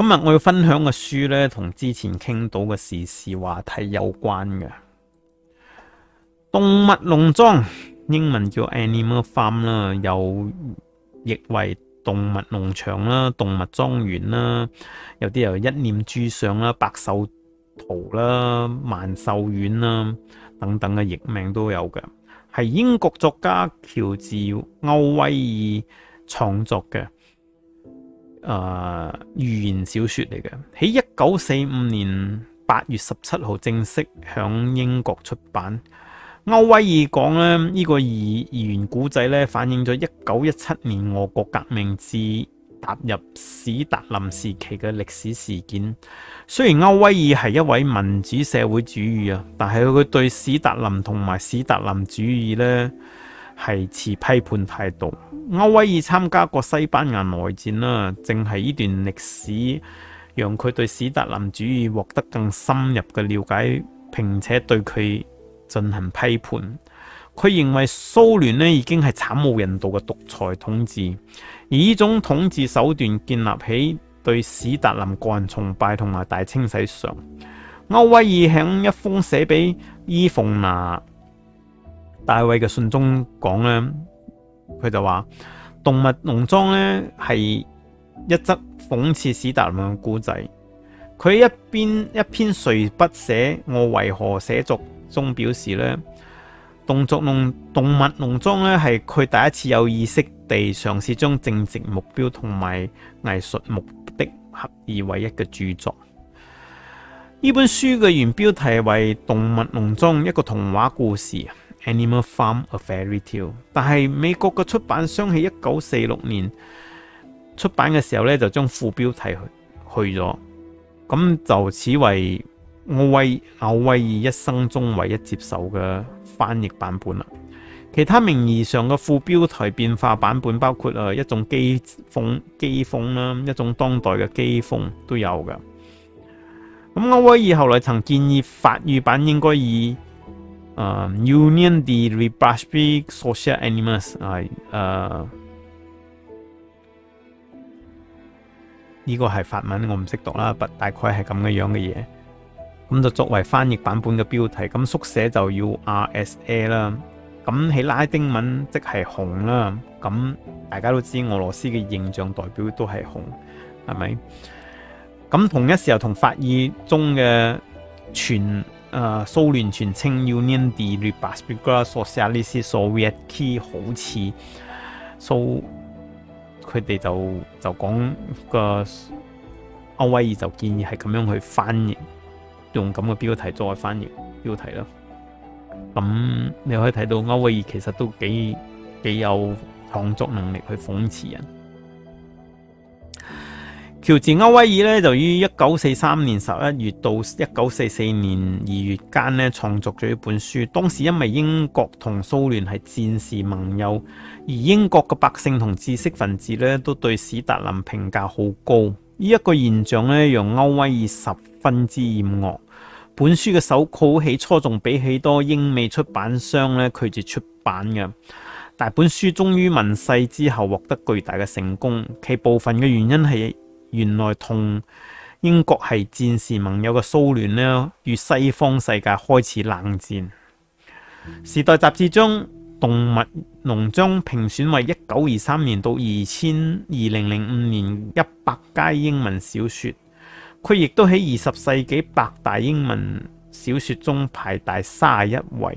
今日我要分享嘅書呢，同之前傾到嘅時事話題有關嘅。動物農莊，英文叫 Animal Farm 啦，又譯為動物農場啦、動物莊園啦，有啲又一念珠上啦、百獸圖啦、萬獸院啦等等嘅譯名都有嘅，係英國作家喬治歐威爾創作嘅寓言小說嚟嘅，喺1945年8月17號正式響英國出版。歐威爾講咧，呢個寓言古仔咧，反映咗1917年俄國革命至踏入史達林時期嘅歷史事件。雖然歐威爾係一位民主社會主義啊，但係佢對史達林同埋史達林主義咧係持批判態度。歐威爾參加過西班牙內戰啦，正係呢段歷史讓佢對史達林主義獲得更深入嘅了解，並且對佢進行批判。佢認為蘇聯咧已經係慘無人道嘅獨裁統治，而呢種統治手段建立喺對史達林個人崇拜同埋大清洗上。歐威爾喺一封寫俾伊鳳娜大衛嘅信中講咧，佢就話動物農莊咧係一則諷刺史達林嘅故仔。佢一篇隨筆寫我為何寫作中表示咧，動物農莊咧係佢第一次有意識地嘗試將政治目標同埋藝術目的合二為一嘅著作。呢本書嘅原標題為《動物農莊：一個童話故事》（Animal Farm: A Fairy Tale），但係美國嘅出版商喺1946年出版嘅時候咧，就將副標題去咗，咁就此為歐威爾一生中唯一接受嘅翻譯版本啦。其他名義上嘅副標題變化版本包括一種譏諷啦，一種當代嘅譏諷都有嘅。咁歐威爾後來曾建議法語版應該以Union de République Sociale Animales 呢個係法文，我唔識讀啦，大概係咁嘅樣嘅嘢。咁就作為翻譯版本嘅標題，咁縮寫就要 RSA 啦。咁喺拉丁文即係熊啦。咁大家都知俄羅斯嘅形象代表都係熊，係咪？咁同一時候同法語中嘅蘇聯全稱 Union de République Socialiste Soviétique 好似，佢哋就講個歐威爾就建議係咁樣去翻譯，用咁嘅標題作為翻譯標題啦。咁你可以睇到歐威爾其實都幾有創作能力去諷刺人。喬治歐威爾咧就於1943年11月到1944年2月間咧創作咗一本書。當時因為英國同蘇聯係戰時盟友，而英國嘅百姓同知識分子咧都對史達林評價好高。呢一個現象咧讓歐威爾十分之厭惡。本書嘅手稿起初仲俾許多英美出版商咧拒絕出版嘅，但本書終於問世之後獲得巨大嘅成功。其部分嘅原因係原來同英國係戰時盟友嘅蘇聯呢，與西方世界開始冷戰。時代雜誌將動物農莊評選為1923年到2005年100佳英文小說，佢亦都喺20世紀100大英文小說中排第31位。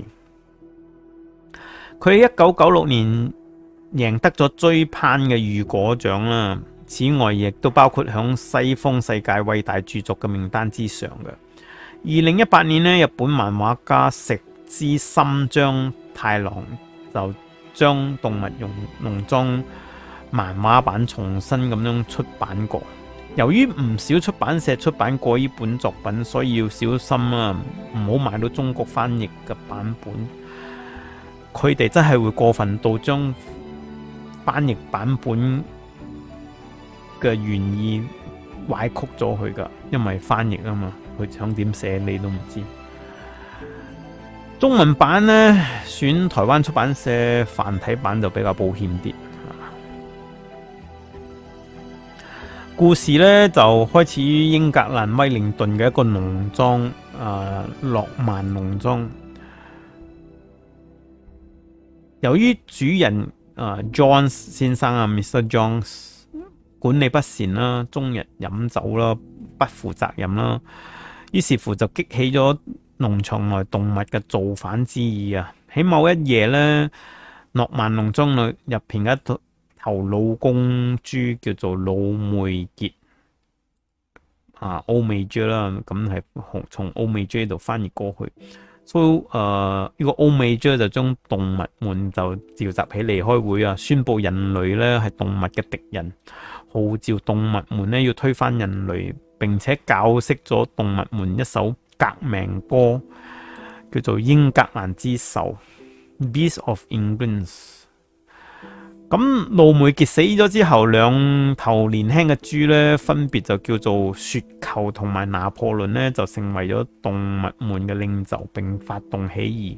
佢喺1996年贏得咗追攀嘅雨果獎啦。此外，亦都包括響西方世界偉大著作嘅名單之上嘅。2018年呢，日本漫畫家石之森章太郎就將動物農莊漫畫版重新咁樣出版過。由於唔少出版社出版過呢本作品，所以要小心啊，唔好買到中國翻譯嘅版本。佢哋真係會過分到將翻譯版本嘅原意歪曲咗佢噶，因為翻譯啊嘛，佢想點寫你都唔知。中文版呢，選台灣出版社繁體版就比較保險啲。 故事咧就開始於英格蘭威靈頓嘅一個農莊，諾曼農莊。由於主人Jones 先生Mr. Jones 管理不善啦，終日飲酒啦，不負責任啦，於是乎就激起咗農場內動物嘅造反之意啊！喺某一夜咧，諾曼農莊入邊嘅一頭老公豬叫做老梅傑歐美豬啦，咁係從歐美豬度翻譯過去。所以呢個歐美豬就將動物們就召集起嚟開會啊，宣布人類咧係動物嘅敵人，號召動物們咧要推翻人類，並且教識咗動物們一首革命歌，叫做《英格蘭之獸》（Beast of England）。咁老梅傑死咗之後，兩頭年輕嘅豬咧，分別就叫做雪球同埋拿破崙咧，就成為咗動物們嘅領袖，並發動起義，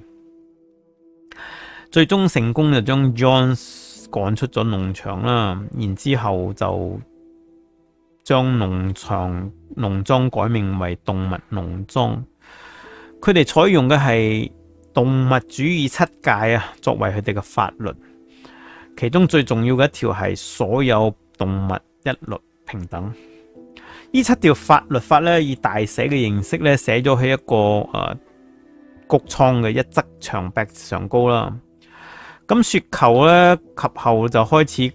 最終成功就將 Jones 趕出咗農場啦。然之後就將農莊改名為動物農莊。佢哋採用嘅係動物主義7戒啊，作為佢哋嘅法律。其中最重要嘅一條係所有動物一律平等。呢7條法律法咧，以大寫嘅形式咧寫咗喺一個谷倉嘅一側牆壁上高啦。咁雪球咧及後就開始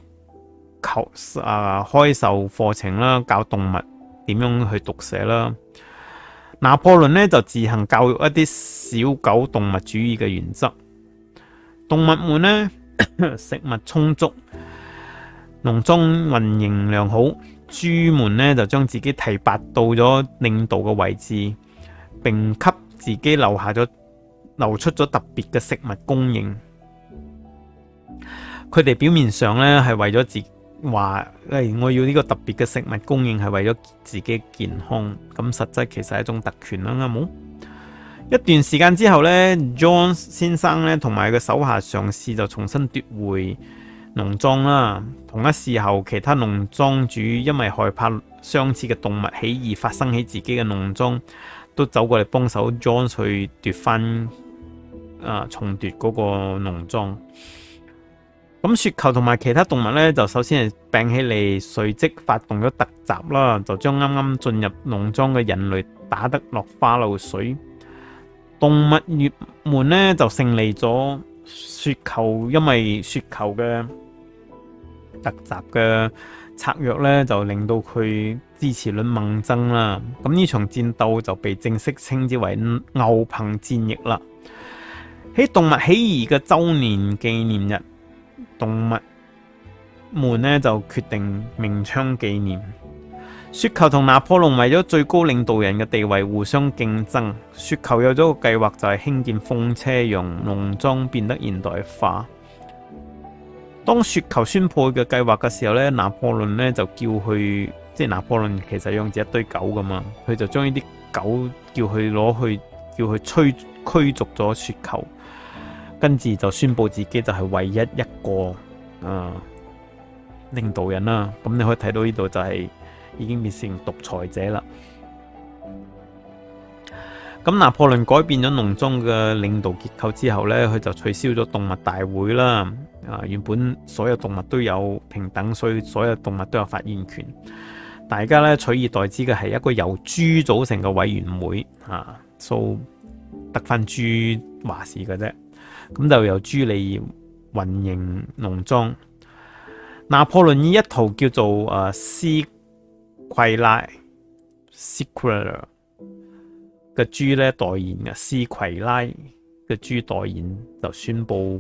開授課程啦，教動物點樣去讀寫啦。拿破崙咧就自行教育一啲小狗動物主義嘅原則。動物們咧食物充足，農莊運營良好，豬們呢就將自己提拔到咗領導嘅位置，並給自己留出咗特別嘅食物供應。佢哋表面上呢係為咗話我要呢個特別嘅食物供應係為咗自己健康，咁實際其實係一種特權啦，啱冇？一段時間之後呢 Jones 先生呢同埋佢手下嘗試就重新奪回農莊啦。同一時候，其他農莊主因為害怕相似嘅動物起義發生喺自己嘅農莊，都走過嚟幫手 Jones 去重奪嗰個農莊。咁雪球同埋其他動物呢，就首先係病起嚟，隨即發動咗突襲啦，就將啱啱進入農莊嘅人類打得落花流水。動物們呢就勝利咗，雪球因為雪球嘅突襲嘅策略呢，就令到佢支持率猛增啦。咁呢場戰鬥就被正式稱之為牛棚戰役啦。喺動物起義嘅周年紀念日，動物們呢就決定鳴槍紀念。雪球同拿破崙為咗最高領導人嘅地位互相競爭。雪球有咗個計劃，就係興建風車，讓農莊變得現代化。當雪球宣布嘅計劃嘅時候呢，拿破崙呢就叫佢，即係拿破崙其實養住一堆狗噶嘛，佢就將呢啲狗叫佢驅逐咗雪球，跟住就宣布自己就係唯一一個領導人啦。咁你可以睇到呢度就係已經變成獨裁者啦。咁拿破崙改變咗農莊嘅領導結構之後呢，佢就取消咗動物大會啦。原本所有動物都有平等，所以所有動物都有發言權。大家呢取而代之嘅係一個由豬組成嘅委員會，得翻豬話事嘅啫。咁就由豬嚟運營農莊。拿破崙以一套叫做斯奎拉 （Sequela） 嘅豬咧代言嘅，斯奎拉嘅豬代言就宣布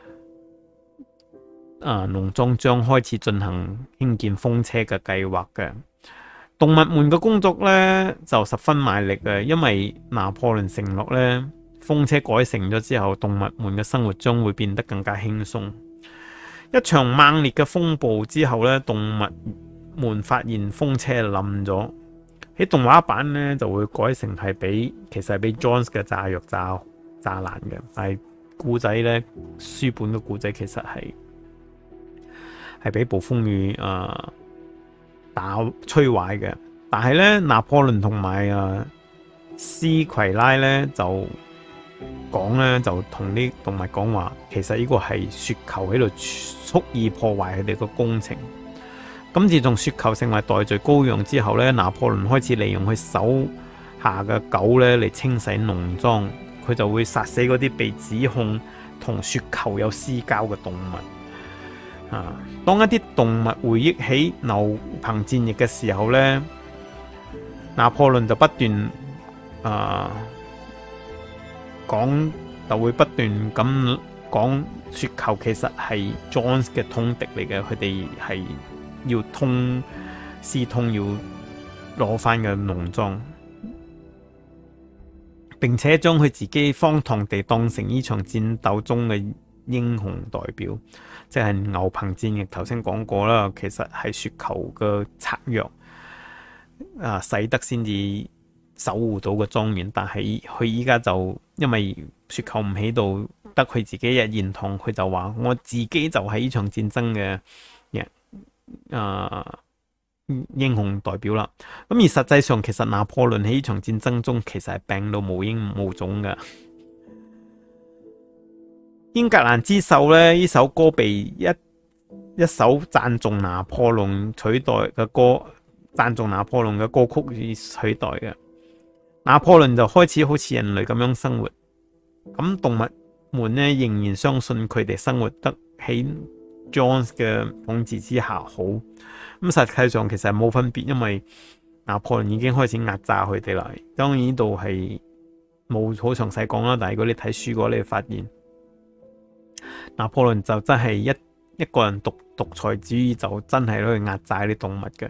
農莊將開始進行興建風車嘅計劃嘅。動物們嘅工作咧就十分賣力嘅，因為拿破崙承諾咧，風車改成咗之後，動物們嘅生活將會變得更加輕鬆。一場猛烈嘅風暴之後咧，動物們發現風車冧咗。喺動畫版咧就會改成其實係俾 Jones 嘅炸藥炸爛嘅，但係故仔咧，書本嘅故仔其實係俾暴風雨摧壞嘅。但係咧，拿破崙同埋斯奎拉咧就講咧，就同啲動物講話，其實呢個係雪球喺度蓄意破壞佢哋個工程。咁自從雪球成為代罪羔羊之後咧，拿破崙開始利用佢手下嘅狗咧嚟清洗農莊，佢就會殺死嗰啲被指控同雪球有私交嘅動物。當一啲動物回憶起牛棚戰役嘅時候咧，拿破崙就不斷講，就會不斷咁講雪球其實係 John 嘅通敵嚟嘅，佢哋係要私通要攞翻嘅農莊，並且將佢自己荒唐地當成呢場戰鬥中嘅英雄代表，即係牛棚戰役頭先講過啦，其實係雪球嘅策略使得先至守護到個莊園，但係佢依家就因為雪球唔喺度，得佢自己一言堂，佢就話我自己就係呢場戰爭嘅英雄代表啦。咁而實際上，其實拿破崙喺呢場戰爭中其實係病到無影無蹤嘅。英格蘭之獸咧，呢首歌被一首讚頌拿破崙取代嘅歌，讚頌拿破崙嘅歌曲取代嘅。拿破崙就開始好似人類咁樣生活，咁動物們咧仍然相信佢哋生活得喺 John 嘅統治之下好。咁實際上其實係冇分別，因為拿破崙已經開始壓榨佢哋啦。當然呢度係冇好詳細講啦，但係如果你睇書嘅話，你會發現拿破崙就真係一個人獨裁主義，就真係攞去壓榨啲動物嘅。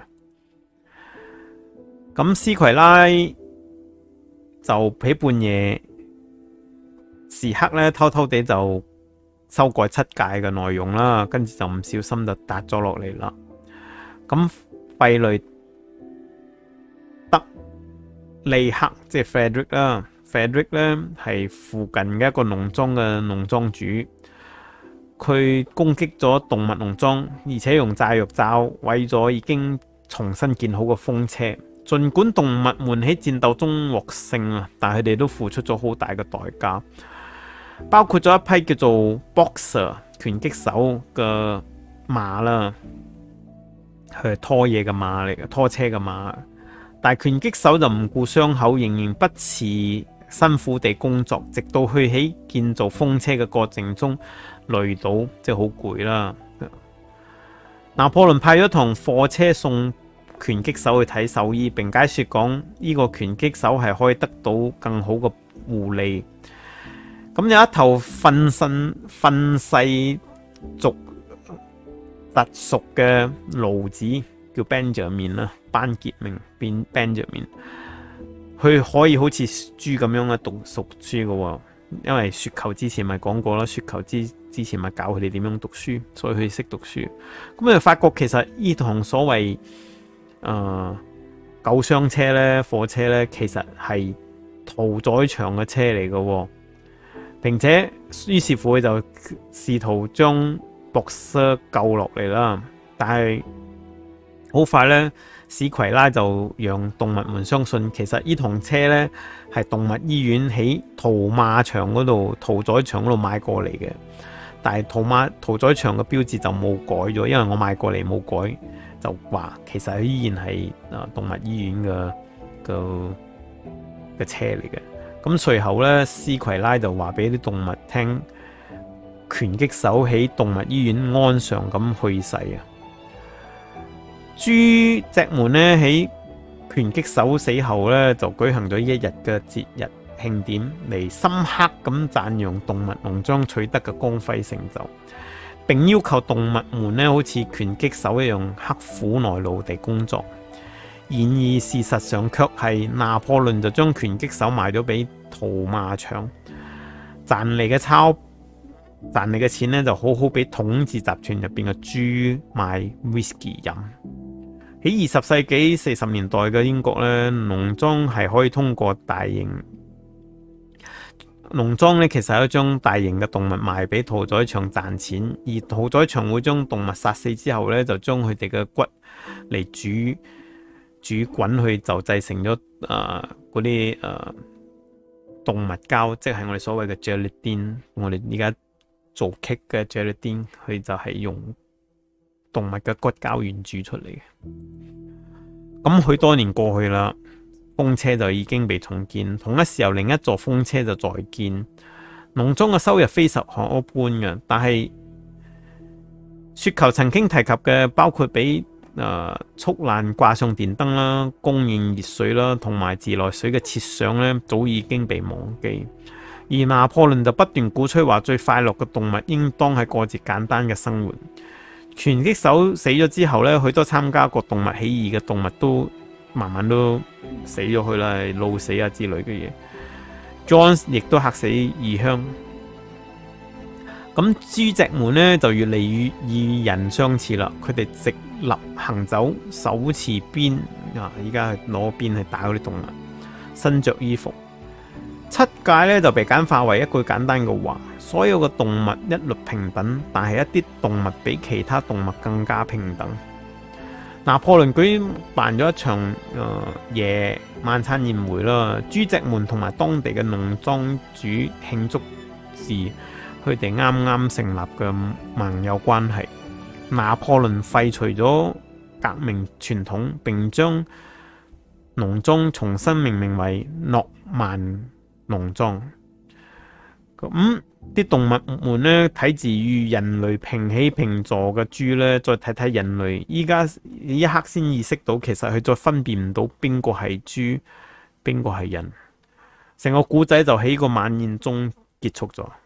咁斯奎拉就喺半夜時刻咧，偷偷地就修改7誡嘅內容啦，跟住就唔小心就搭咗落嚟啦。咁費雷德利克即係 Frederick 啦 ，Frederick 咧係附近嘅一個農莊嘅農莊主，佢攻擊咗動物農莊，而且用炸藥炸毀咗已經重新建好嘅風車。儘管動物們喺戰鬥中獲勝啊，但佢哋都付出咗好大嘅代價，包括咗一批叫做 Boxer 拳擊手嘅馬啦，佢係拖嘢嘅馬嚟嘅，拖車嘅馬。但係拳擊手就唔顧傷口，仍然不辭辛苦地工作，直到佢喺建造風車嘅過程中累到，即係好攰啦。拿破崙派咗趟貨車送拳擊手去睇獸醫，並解說講呢個拳擊手係可以得到更好嘅護理。咁有一頭憤世族特屬嘅驢子叫 Benjamin 啦，班傑明變 Benjamin， 佢可以好似豬咁樣嘅讀書嘅，因為雪球之前咪講過啦，雪球之前咪教佢哋點樣讀書，所以佢識讀書。咁你發覺其實呢趟所謂救傷車咧，貨車咧，其實係屠宰場嘅車嚟嘅，並且於是乎佢就試圖將博士救落嚟啦。但係好快咧，史奎拉就讓動物們相信，其實呢趟車咧係動物醫院喺屠馬場嗰度、屠宰場嗰度買過嚟嘅。但係屠宰場嘅標誌就冇改咗，因為我買過嚟冇改。就話其實佢依然係動物醫院嘅車嚟嘅。咁隨後咧，斯奎拉就話俾啲動物聽，拳擊手喺動物醫院安詳咁去世啊。豬隻們咧喺拳擊手死後咧，就舉行咗一日嘅節日慶典，嚟深刻咁讚揚動物農莊取得嘅光輝成就，並要求動物們咧好似拳擊手一樣刻苦耐勞地工作。然而事實上卻係拿破崙就將拳擊手賣咗俾屠馬場，賺嚟嘅錢咧就好好俾統治集團入邊嘅豬買 whisky 飲。喺20世紀40年代嘅英國咧，農莊係可以通過大型農莊咧其實係將大型嘅動物賣俾屠宰場賺錢，而屠宰場會將動物殺死之後咧，就將佢哋嘅骨嚟煮滾去，就製成咗嗰啲動物膠，即係我哋所謂嘅 gelatin。我哋而家做 cake 嘅 gelatin，佢就係用動物嘅骨膠原煮出嚟嘅。咁許多年過去啦。風車就已經被重建，同一時候另一座風車就在建。農莊嘅收入非十可觀嘅，但係雪球曾經提及嘅，包括俾速爛掛上電燈啦、供應熱水啦，同埋自來水嘅設想呢，早已經被忘記。而拿破崙就不斷鼓吹話，最快樂嘅動物應當係過住簡單嘅生活。拳擊手死咗之後呢，許多參加過動物起義嘅動物都慢慢都死咗去啦，老死啊之類嘅嘢。John 亦都嚇死異鄉。咁豬隻們呢就越嚟越與人相似啦，佢哋直立行走，手持鞭啊，依家係攞鞭去打嗰啲動物，身着衣服。七戒呢就被簡化為一句簡單嘅話：所有嘅動物一律平等，但係一啲動物比其他動物更加平等。拿破崙舉辦咗一場夜晚餐宴會啦，豬隻們同埋當地嘅農莊主慶祝時，佢哋啱啱成立嘅盟友關係。拿破崙廢除咗革命傳統，並將農莊重新命名為諾曼農莊。咁啲動物們呢，睇住與人類平起平坐嘅豬呢，再睇睇人類，依家呢一刻先意識到，其實佢再分辨唔到邊個係豬，邊個係人。成個古仔就喺個晚宴中結束咗。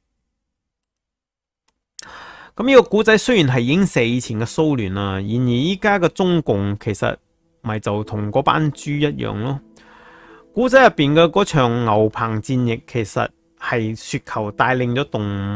咁呢個古仔雖然係影射以前嘅蘇聯啦，然而依家嘅中共其實咪就同嗰班豬一樣咯。古仔入邊嘅嗰場牛棚戰役，其實係雪球帶領咗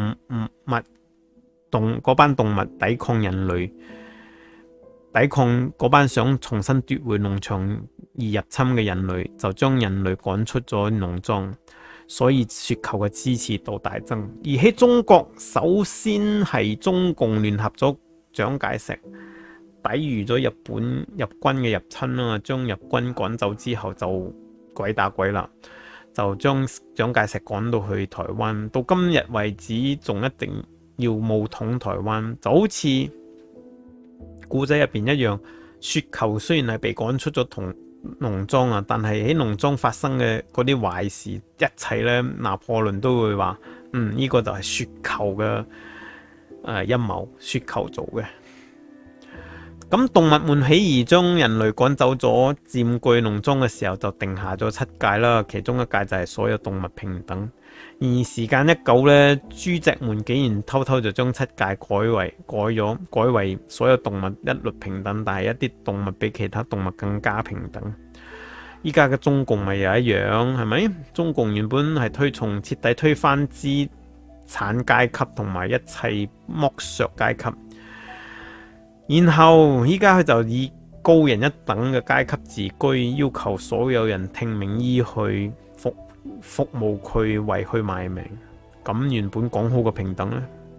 嗰班動物抵抗人類，抵抗嗰班想重新奪回農場而入侵嘅人類，就將人類趕出咗農莊，所以雪球嘅支持度大增。而喺中國，首先係中共聯合咗蔣介石，抵禦咗日本日軍嘅入侵啦，將日軍趕走之後就鬼打鬼啦。就將蔣介石趕到去台灣，到今日為止仲一定要武統台灣，就好似故仔入邊一樣。雪球雖然係被趕出咗農莊啊，但係喺農莊發生嘅嗰啲壞事，一切呢，拿破崙都會話：呢個就係雪球嘅陰謀，雪球做嘅。咁動物們起義將人類趕走咗，佔據農莊嘅時候就定下咗7戒啦，其中一戒就係所有動物平等。而時間一久呢，豬隻們竟然偷偷就將7戒改為所有動物一律平等，但係一啲動物比其他動物更加平等。依家嘅中共咪又一樣，係咪？中共原本係徹底推翻資產階級同埋一切剝削階級。然後依家佢就以高人一等嘅階級自居，要求所有人聽命依去，服務佢，為佢賣命。咁原本講好嘅平等呢？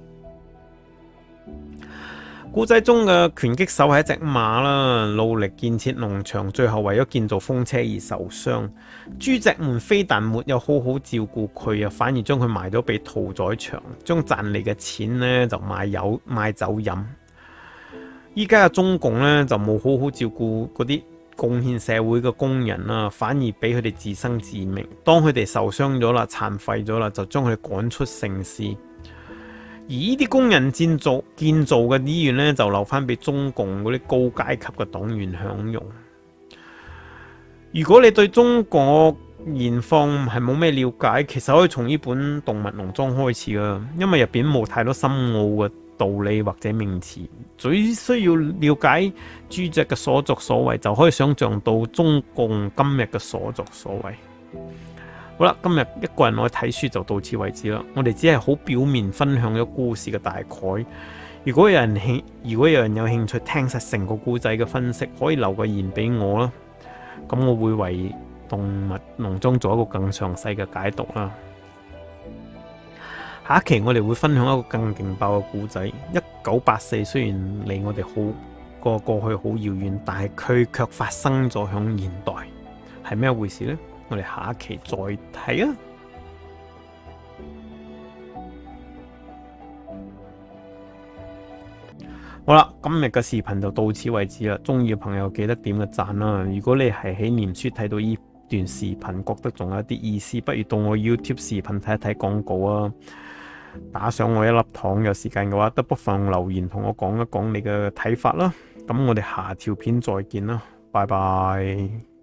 古仔中嘅拳擊手係一隻馬啦，努力建設農場，最後為咗建造風車而受傷。豬隻們非但沒有好好照顧佢，反而將佢賣咗俾屠宰場，將賺嚟嘅錢呢就買酒飲。依家嘅中共呢，就冇好好照顧嗰啲貢獻社會嘅工人啦，反而俾佢哋自生自滅。當佢哋受傷咗啦、殘廢咗啦，就將佢哋趕出城市。而呢啲工人建造嘅醫院呢，就留翻俾中共嗰啲高階級嘅黨員享用。如果你對中國現況係冇咩了解，其實可以從呢本《動物農莊》開始噶，因為入邊冇太多深奧嘅道理或者名詞，最需要了解豬隻嘅所作所為，就可以想象到中共今日嘅所作所為。好啦，今日一個人我睇書就到此為止啦。我哋只係好表面分享咗故事嘅大概。如果有人有興趣聽實成個故仔嘅分析，可以留個言俾我啦。咁我會為動物農莊做一個更詳細嘅解讀啦。 下一期我哋會分享一個更勁爆嘅故仔。1984雖然離我哋過去好遙遠，但係佢卻發生咗響現代，係咩回事呢？我哋下一期再睇啊！好啦，今日嘅視頻就到此為止啦。中意嘅朋友記得點個讚啦。如果你係喺臉書睇到呢段視頻，覺得仲有啲意思，不如到我 YouTube 視頻睇一睇廣告啊！打上我一粒糖，有時間嘅話，都不妨留言同我講一講你嘅睇法啦。咁我哋下條片再見啦，拜拜。